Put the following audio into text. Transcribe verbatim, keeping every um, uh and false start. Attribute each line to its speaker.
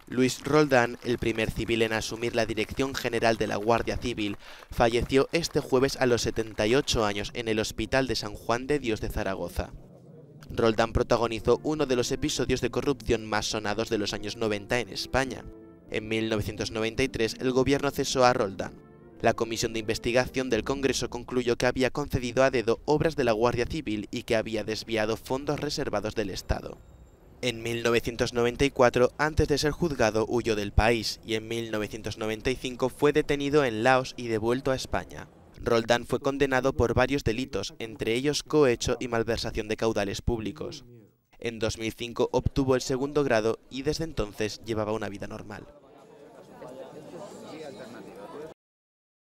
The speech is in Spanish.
Speaker 1: Luis Roldán, el primer civil en asumir la dirección general de la Guardia Civil, falleció este jueves a los setenta y ocho años en el Hospital de San Juan de Dios de Zaragoza. Roldán protagonizó uno de los episodios de corrupción más sonados de los años noventa en España. En mil novecientos noventa y tres, el gobierno cesó a Roldán. La comisión de investigación del Congreso concluyó que había concedido a dedo obras de la Guardia Civil y que había desviado fondos reservados del Estado. En mil novecientos noventa y cuatro, antes de ser juzgado, huyó del país y en mil novecientos noventa y cinco fue detenido en Laos y devuelto a España. Roldán fue condenado por varios delitos, entre ellos cohecho y malversación de caudales públicos. En dos mil cinco obtuvo el segundo grado y desde entonces llevaba una vida normal.